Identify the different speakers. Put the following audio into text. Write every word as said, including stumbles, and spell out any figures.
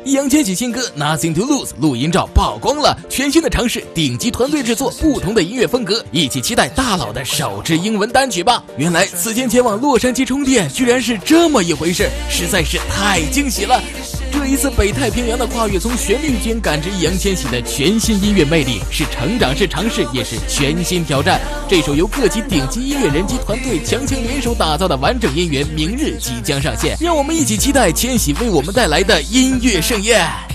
Speaker 1: 易烊千玺新歌 Nothing to Lose 录音照曝光了，全新的尝试，顶级团队制作，不同的音乐风格，一起期待大佬的首支英文单曲吧。原来此前前往洛杉矶充电居然是这么一回事，实在是太惊喜了。这一次北太平洋的跨越，从旋律间感知易烊千玺的全新音乐魅力，是成长，是尝试，也是全新挑战。这首由各级顶级音乐人及团队强强联手打造的完整音源，明日即将上线，让我们一起期待千玺为我们带来的音乐盛宴。